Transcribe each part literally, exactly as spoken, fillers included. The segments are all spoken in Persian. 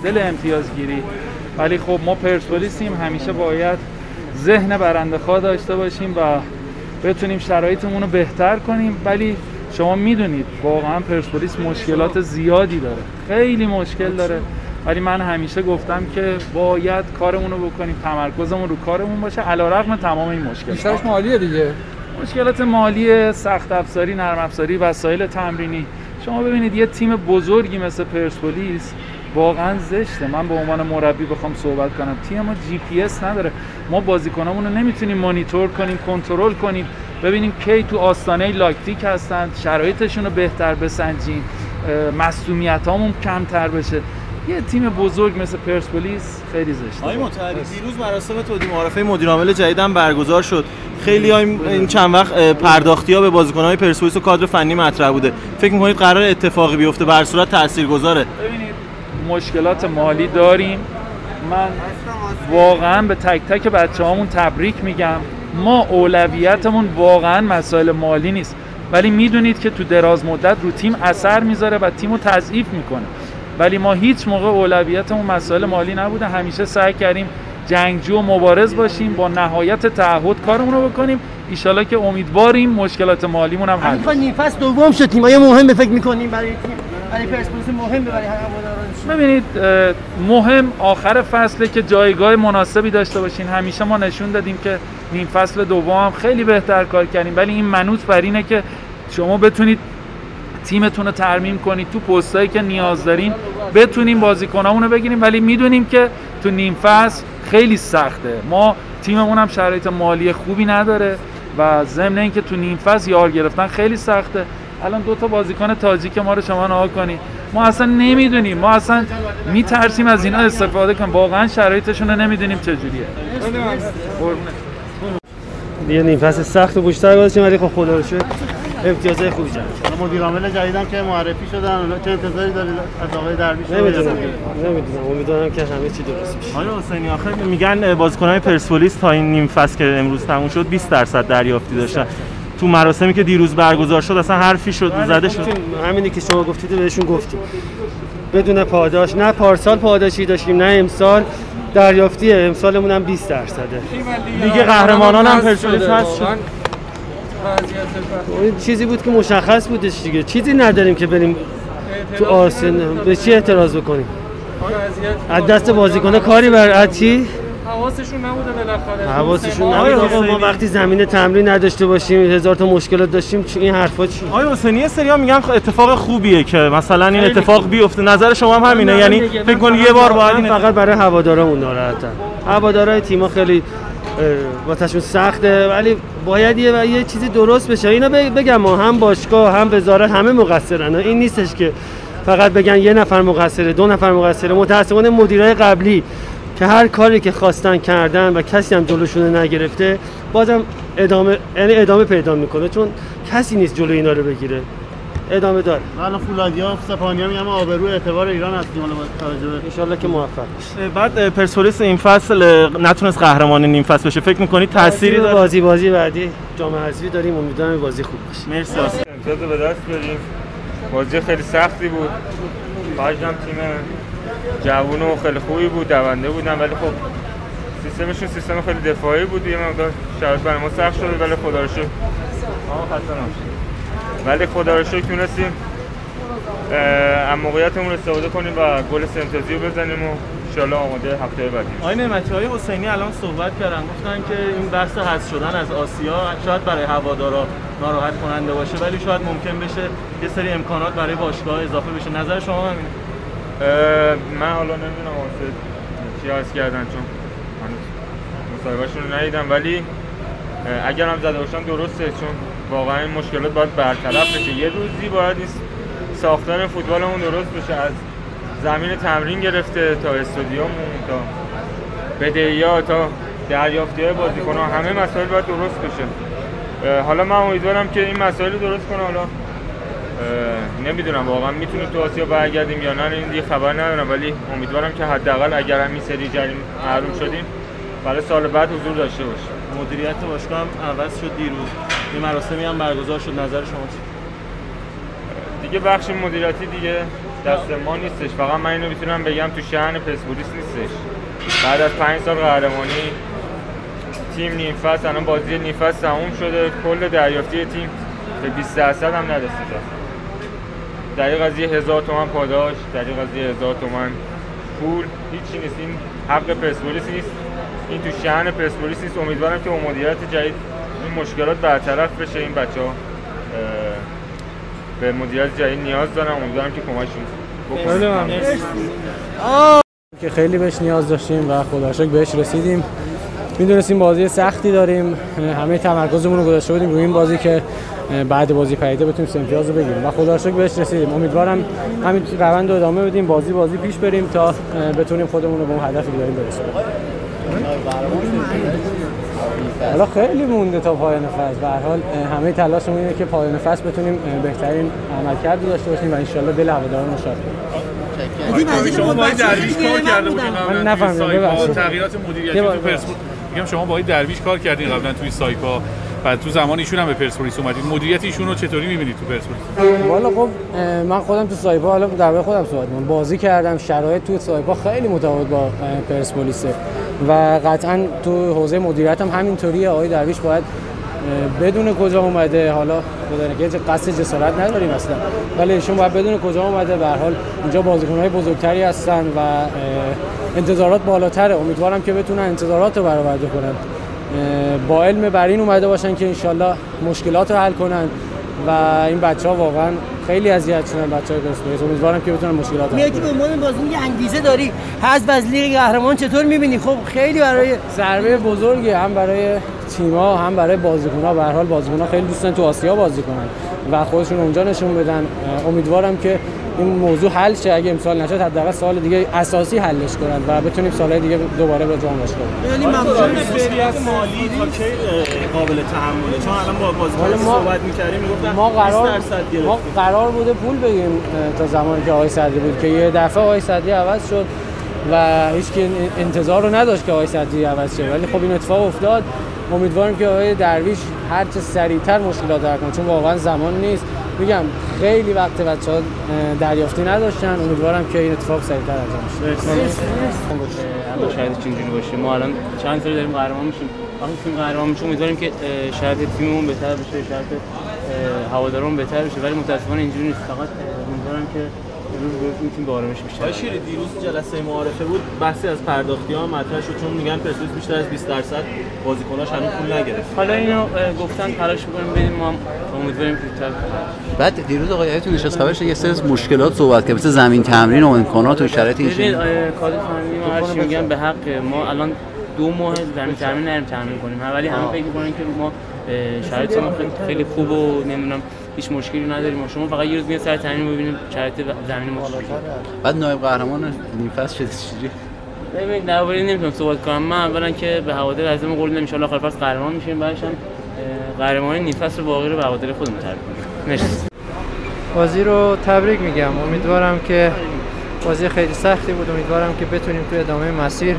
مشکل امتیازگیری، ولی خب ما پرسپولیسیم، همیشه باید ذهن برنده خواه داشته باشیم و بتونیم شرایطمون رو بهتر کنیم. ولی شما میدونید واقعا پرسپولیس مشکلات زیادی داره، خیلی مشکل داره، ولی من همیشه گفتم که باید کارمون رو بکنیم، تمرکزمون رو کارمون باشه علیرغم تمام این مشکلات. بیشترش مالیه دیگه، مشکلات مالی، سخت افزاری، نرم افزاری، وسایل تمرینی. شما ببینید یه تیم بزرگی مثل پرسپولیس واقعا زشته من به عنوان مربی بخوام صحبت کنم، تیم ما جی پی اس نداره، ما بازیکنامون رو نمیتونیم مانیتور کنیم، کنترل کنیم، ببینیم کی تو آستانه لاکتیک هستن، شرایطشون رو بهتر بسنجیم، مصدومیتامون کمتر بشه. یه تیم بزرگ مثل پرسپولیس خیلی زشته. آقای مطهری، دیروز مراسم تودیع معرفه مدیر عامل جدیدم برگزار شد. خیلی این چند وقت پرداختی‌ها به بازیکن‌های پرسپولیس و کادر فنی مطرح بوده. فکر می‌کنید قرار اتفاقی بیفته؟ به هر صورت تاثیرگذاره. ببینید مشکلات مالی داریم. من واقعا به تک تک بچه‌هامون تبریک میگم. ما اولویتمون واقعا مسائل مالی نیست، ولی میدونید که تو دراز مدت رو تیم اثر میذاره و تیمو تضعیف میکنه. ولی ما هیچ موقع اولویتمون مسائل مالی نبوده، همیشه سعی کردیم جنگجو و مبارز باشیم، با نهایت تعهد کارمون رو بکنیم. ان شاءالله که امیدواریم مشکلات مالیمون هم حل بشه. نیم فصل دوم شد، تیمای مهم فکر می‌کنیم برای تیم، برای پرسپولیس مهمه، برای هواداران. ببینید مهم آخر فصله که جایگاه مناسبی داشته باشین. همیشه ما نشون دادیم که نیم فصل دوم هم خیلی بهتر کار کردیم، ولی این منوط بر اینه که شما بتونید تیمتون رو ترمیم کنید، تو پستایی که نیاز دارین بتونیم بازیکنامون رو بگیریم. ولی میدونیم که تو نیم فصل خیلی سخته، ما تیممون هم شرایط مالی خوبی نداره و ضمن اینکه تو نیم فصل یار گرفتن خیلی سخته. الان دو تا بازیکن تاجیک ما رو شما نها کنید، ما اصلا نمیدونیم، ما اصلا میترسیم از اینا استفاده کنیم، واقعا شرایطشون رو نمیدونیم چجوریه. یه نیم فصل سخت و گوشتر گذاشتیم، ولی خب خدا رو شکر امتیازهای خوبی جمع کردیم. مدیر عامل جدیدن که معرفی شدن، چه انتظاری دارید از آقای درویش؟ نمیدونم نمیدونم امیدوارم که همه چی درست بشه. آقای حسینی، آخر میگن بازیکن‌های پرسپولیس تا این نیم فصل که امروز تموم شد بیست درصد دریافتی داشتن. تو مراسمی که دیروز برگزار شد اصلا حرفی شد زده شد؟ همینی که شما گفتید بهشون گفتیم، بدون پاداش. نه پارسال پاداشی داشتیم نه امسال دریافتیه، امسالمون هم بیست درصده. لیگ قهرمانان هم پرسپولیس هست. این چیزی بود که مشخص بودش دیگه، چیزی نداریم که بریم تو آسن به چی اعتراض بکنیم. از دست بازیکن‌ها کاری بر عطی حواسشون نبوده بالاخره. حواسشون نبوده. ما وقتی زمین تمرین نداشته باشیم، هزار تا مشکلات داشتیم، این حرفا چی؟ آقای حسینی، یه سری‌ها میگن اتفاق خوبیه که مثلا این اتفاق بیفته، نظر شما هم همینه؟ یعنی فکر کنید یه بار باید این فقط برای هوادارامون ناراحتم. هوادارهای تیم‌ها خیلی واسهشون سخته، ولی باید یه یه چیزی درست بشه. اینا بگم ما هم باشگاه هم وزارت همه مقصرن، این نیستش که فقط بگن یه نفر مقصره، دو نفر مقصره. متأسفانه مدیرای قبلی که هر کاری که خواستن کردن و کسی هم جلوشون نگرفته، بازم ادامه یعنی ادامه پیدا میکنه، چون کسی نیست جلوی اینا رو بگیره. ادامه داره. الان فولادیا سپاهانی‌ها میگن ما آبرو اعتبار ایران هستیم، حالا توجه به ان شاءالله که موفق بشه. بعد پرسپولیس این فصل نتونست قهرمان نیم فصل بشه، فکر می‌کنید تأثیری داره؟ بازی بازی بعدی جام حذفی داریم، امیدوارم بازی خوب باشه. مرسی. امتیاز به دست بیاریم. بازی خیلی سختی بود. باجم تیم جوون و خیلی خوبی بود، دونده بودن، ولی خب سیستمشون سیستم خیلی دفاعی بود، یه مقدار شرایط برای ما سخت شده، ولی خدا رو شکر آها خسته نباشید. ولی خدا رو شکر تونستیم از موقعیتمون استفاده کنیم و گل سه امتیازی رو بزنیم و ان شاءالله آماده هفته بعدی. آقای نعمتی، آقای حسینی الان صحبت کردن، گفتن که این بحث حذف شدن از آسیا شاید برای هوادارا ناراحت کننده باشه، ولی شاید ممکن بشه یه سری امکانات برای باشگاه اضافه بشه. نظر شما همینه؟ من حالا نمیدونم واسه چی عرض کردن، چون هنوز مصاحبهشون رو ندیدم، ولی اگر هم زده باشن درسته، چون واقعا این مشکلات باید برطرف بشه. یه روزی باید این ساختار فوتبالمون درست بشه، از زمین تمرین گرفته تا استادیوممون تا بدهی‌ها تا دریافتی‌های بازیکن‌ها، همه مسائل باید درست بشه. حالا من امیدوارم که این مسائل رو درست کنه. حالا نمیدونم واقعا میتونه تو آسیا برگردیم یا نه، این دیگه خبر ندارم، ولی امیدوارم که حداقل اگر همین سری جریم محروم شدیم برای سال بعد حضور داشته باشیم. مدیریت باشگاه هم عوض شد دیروز، این مراسمی هم برگزار شد، نظر شما چیه؟ دیگه بخش مدیریتی دیگه دست ما نیستش. فقط من اینو میتونم بگم تو شأن پرسپولیس نیستش. بعد از پنج سال قهرمانی تیم نیم فصل، الان بازی نیم فصل تموم شده، کل دریافتی تیم به بیست درصد هم نرسیده. در این قضیه هزار تومان پاداش، در این قضیه هزار تومان پول هیچی نیست. این حق پرسپولیس نیست، این تو شأن پرسپولیس نیست. امیدوارم که با مدیریت جدید این مشکلات برطرف بشه. این بچه‌ها به مدیریت جدید نیاز دارن، امیدوارم که کمکشون بکنه. که خیلی بهش نیاز داشتیم و خدا شکر بهش رسیدیم. میدونستیم بازی سختی داریم، همه تمرکزمون رو گذاشته بودیم روی این بازی که بعد بازی پدیده بتونیم سه امتیاز رو بگیریم و خدا شکر بهش رسیدیم. امیدوارم همین روند رو ادامه بدیم، بازی بازی پیش بریم تا بتونیم خودمون رو به اون هدفی که داریم برسونیم. حالا خیلی مونده تا پایان فصل. به هر حال همه تلاشمون اینه که پایان فصل بتونیم بهترین عملکرد داشته باشیم و ان شاءالله دل هواداران رو شاد کنیم. شما با درویش کار کرده بودین قبلا؟ من نفهمیدم ببخشید. تغییرات مدیریتی تو پرسپولیس میگم شما با درویش کار کردین قبلا توی سایپا و تو زمان ایشون هم به پرسپولیس اومدید. مدیریت ایشون رو چطوری می‌بینید تو پرسپولیس؟ والا خب من خودم تو سایپا، حالا در خودم صحبت می‌کنم، بازی کردم، شرایط تو سایپا خیلی متفاوت با پرسپولیس و قطعاً تو حوزه مدیریت هم همینطوریه. آقای درویش باید بدون کجا اومده، حالا خدا نگه قصد جسارت نداریم اصلا، ولی ایشون باید بدون کجا اومده. به هر حال اینجا بازیکن‌های بزرگتری هستن و انتظارات بالاتره. امیدوارم که بتونن انتظارات رو برآورده کنن، با علم بر این اومده باشن که انشالله مشکلات رو حل کنن و این بچه‌ها واقعا خیلی اذیت شدن. بچه‌های پرسپولیس امیدوارم که بتونن مشکلات رو حل کنن. میگی به عنوان بازیکن یه انگیزه داری، حذف از لیگ قهرمان چطور می‌بینی؟ خب خیلی برای ضربه بزرگی هم برای تیم‌ها هم برای بازیکن‌ها. به هر حال بازیکن‌ها خیلی دوست دارن تو آسیا بازی کنن و خودشون اونجا نشون بدن. امیدوارم که این موضوع حل شه. اگه امسال نشد حداقل سال دیگه اساسی حلش کنن و بتونیم سال‌های دیگه دوباره به جام باشیم. یعنی ممنون مالی تا کی قابل تحمله؟ چون الان با بازیکن صحبت می‌کردیم میگفتن ما قرار بیست درصد گرفتیم. ما قرار بوده پول بگیم تا زمانی که آقای صدری بود که یه دفعه آقای صدری عوض شد و هیچ کی انتظار رو نداشت که آقای صدری عوض شه، ولی خب این اتفاق افتاد. امیدوارم که آقای درویش هر چه سریعتر مشکلات حل کنه، چون واقعا زمان نیست. میگم خیلی وقت بچه‌ها دریافتی نداشتن. امیدوارم که این اتفاق سریعتر انجام شه. الله شاید اینجوری باشه. ما الان چند سال داریم قهرمان میشیم. وقتی تیم قهرمان میشه امیدواریم که شرایط تیممون بهتر بشه، شرایط هوادارمون بهتر بشه، ولی متأسفانه اینجوری نیست. فقط امیدوارم که روز به روز میتونیم به آرامش بیشتر. آقای شیری دیروز جلسه معارفه بود، بحثی از پرداختی‌ها مطرح شد چون میگن پرسپولیس بیشتر از بیست درصد بازیکناش هنوز پول نگرفت. حالا اینو گفتن تلاش می‌کنیم بدیم، ما امیدواریم زودتر. بعد دیروز آقای ایتون نشست خبرش یه سری مشکلات صحبت کرد، مثل زمین تمرین و امکانات و شرایط این ببین کادر فنی ما هر چی میگن به حق ما الان دو ماه زمین تمرین نریم تمرین کنیم، ولی همه فکر می‌کنن که ما شرایط ما خیلی خوب و نمیدونم هیچ مشکلی نداریم. شما فقط یه روز میاد سر تمرین ببینید شرایط زمین ما چجوریه. بعد نایب قهرمان نیم فصل شده چجوری؟ ببین درباره نمیتونم صحبت کنم. من اولا که به هوادار عزیزم قول میدم ان شاءالله آخر فصل قهرمان میشیم، بعدش هم قهرمانی نیم فصل واقعی رو به هوادار خودمون تعریف کنیم. مرسی. بازی رو تبریک میگم. امیدوارم که بازی خیلی سختی بود. امیدوارم که بتونیم تو ادامه مسیر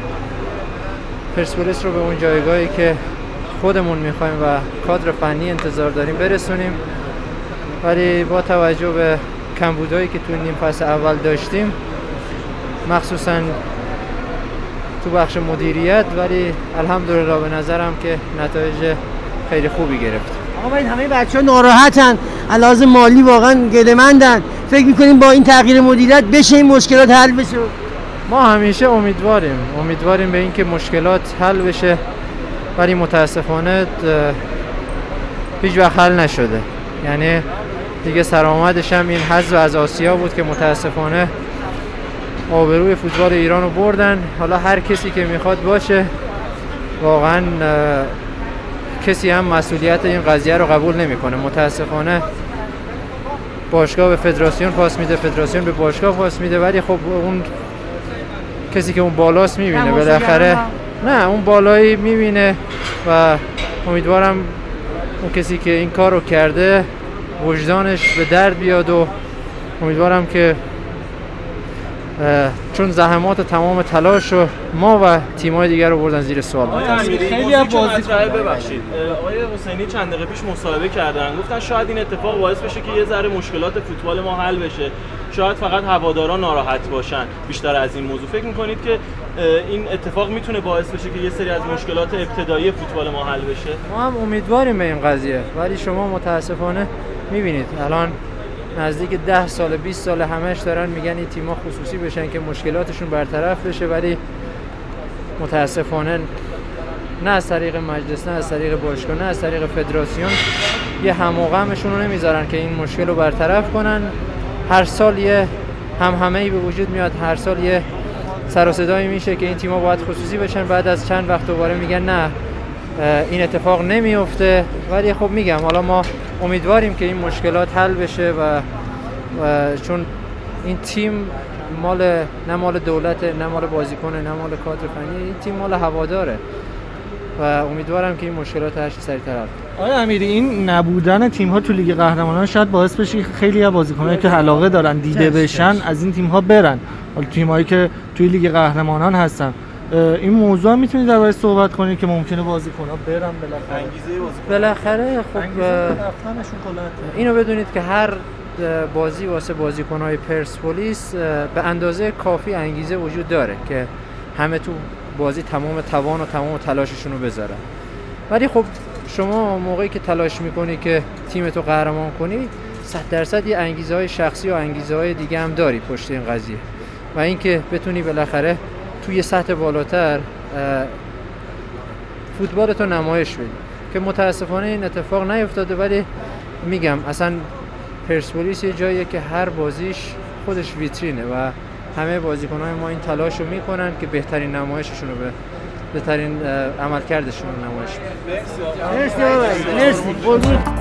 پرسپولیس رو به اون جایگاهی که خودمون میخوایم و کادر فنی انتظار داریم برسونیم. ولی با توجه به کمبودایی که تو نیم فصل اول داشتیم، مخصوصا تو بخش مدیریت، ولی الحمدلله به نظرم که نتایج خیلی خوبی گرفت. آقا باید همه بچه‌ها ناراحتن، علاوه مالی واقعا گله‌مندن. فکر می‌کنیم با این تغییر مدیریت بشه این مشکلات حل بشه؟ ما همیشه امیدواریم امیدواریم به اینکه مشکلات حل بشه، ولی متاسفانه هیچ وقت حل نشده. یعنی دیگه سرآمدش هم این حذف از آسیا بود که متاسفانه آبروی فوتبال ایران رو بردن. حالا هر کسی که میخواد باشه، واقعا کسی هم مسئولیت این قضیه رو قبول نمیکنه. متاسفانه باشگاه به فدراسیون پاس میده، فدراسیون به باشگاه پاس میده، ولی خب اون کسی که اون بالاست میبینه بالاخره. نه اون بالایی میبینه و امیدوارم اون کسی که این کار رو کرده وجدانش به درد بیاد و امیدوارم که چون زحمات و تمام تلاش رو ما و تیم‌های دیگر رو بردن زیر سوال. خیلی از بازی ببخشید آقای حسینی چند دقیقه پیش مصاحبه کردن، گفتن شاید این اتفاق باعث بشه که یه ذره مشکلات فوتبال ما حل بشه، شاید فقط هواداران ناراحت باشن بیشتر از این موضوع. فکر می‌کنید که این اتفاق میتونه باعث بشه که یه سری از مشکلات ابتدایی فوتبال ما حل بشه؟ ما هم امیدواریم به این قضیه، ولی شما متاسفانه می‌بینید الان نزدیک ده سال بیست سال همش دارن میگن این تیم‌ها خصوصی بشن که مشکلاتشون برطرف بشه، ولی متاسفانه نه از طریق مجلس، نه از طریق باشگاه، نه از طریق فدراسیون یه هماغمشون رو نمیذارن که این مشکل رو برطرف کنن. هر سال یه همهمه‌ای به وجود میاد، هر سال یه سر و صدایی میشه که این تیم‌ها باید خصوصی بشن، بعد از چند وقت دوباره میگن نه این اتفاق نمیفته. ولی خب میگم حالا ما امیدواریم که این مشکلات حل بشه و, و چون این تیم مال نه مال دولت، نه مال بازیکنه، نه مال کادر فنی، این تیم مال هواداره و امیدوارم که این مشکلات هر چه سریعتر حل بشه. آقای امیری، این نبودن تیم‌ها تو لیگ قهرمانان شاید باعث بشه خیلی از بازیکنایی که علاقه دارن دیده بشن از این تیم‌ها برن. حالا تیم‌هایی که توی لیگ قهرمانان هستن، این موضوع هم میتونید دربارش صحبت کنید که ممکنه بازیکن‌ها برن بالاخره؟ انگیزه بازیکن بالاخره خب رفتنشون کلا اینو بدونید که هر بازی واسه بازیکن‌های پرسپولیس به اندازه کافی انگیزه وجود داره که همه تو بازی تمام توان و تمام تلاششون رو بذارن. ولی خب شما موقعی که تلاش میکنی که تیمتو قهرمان کنی صد درصد یه انگیزه‌های شخصی و انگیزه‌های دیگه هم داری پشت این قضیه و اینکه بتونی بالاخره توی سطح بالاتر فوتبالتو نمایش بدی که متاسفانه این اتفاق نیفتاده. ولی میگم اصلا پرسپولیس یه جاییه که هر بازیش خودش ویترینه و همه بازیکن‌های ما این تلاش رو میکنن که بهترین نمایششون رو به بهترین عملکردشون رو نمایش بدن. مرسی مرسی مرسی